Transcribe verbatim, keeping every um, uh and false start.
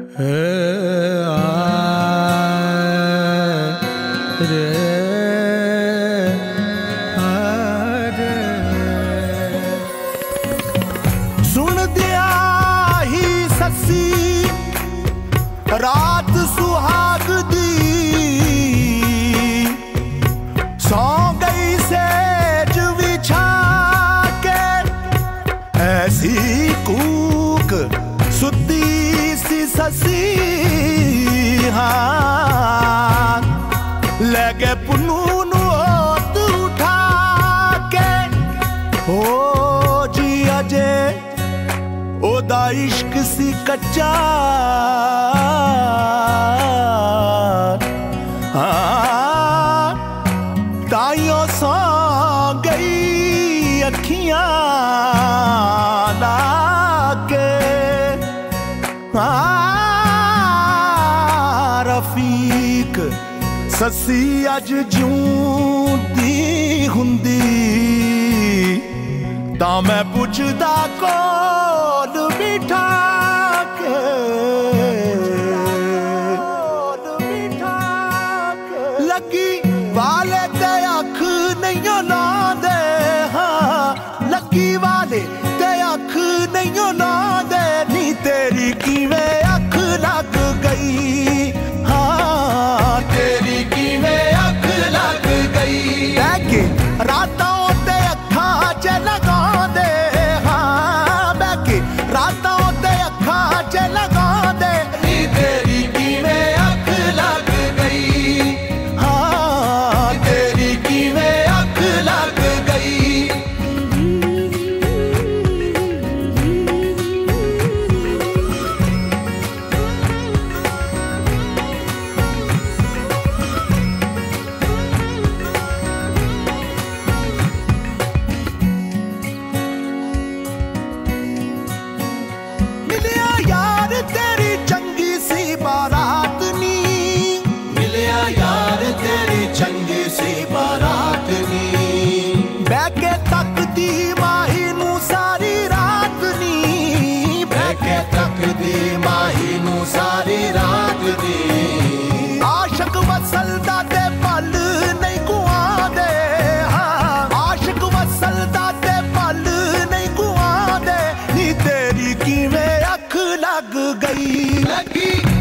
सुन दिया ही ससी रात सुहाग दी, सौ गई सेज बिछा के ऐसी कूक सुती सी ससी। हाँ लगे पुनून होत उठा के हो जी अजे ओदा इश्क सी कच्चा। हाँ ताइयों सौ गई अखियां लाके। हाँ रफीक ससी अज जूंदी हुंदी तां मैं पुछदा कोल बिठा के। लगी वाले ते अख नहीं लांदे, हाँ लगी वाले ते अख नहीं लांदे नी तेरी किवें अख लग गई। हाँ तेरी किवें अख लग गई। बैके रातां ते अखां च लगा दे, हाँ बैके रातां ते अखां च लगा दे नी तेरी किवें अख लग गई। हाँ तेरी किवें अख लग गई। मिलिया यार तेरी चंगी सी बारात नी, मिलिया यार तेरी चंगी सी बारात नी। बैके तक दी माही नू सारी रात नी, बैके तक दी माही नू सारी रात नी। आशिक वसलदा ते पल नहीं गुआंदे, हाँ आशिक वसलदा ते पल नहीं गुआंदे नी तेरी किवें अख लग गई। लगी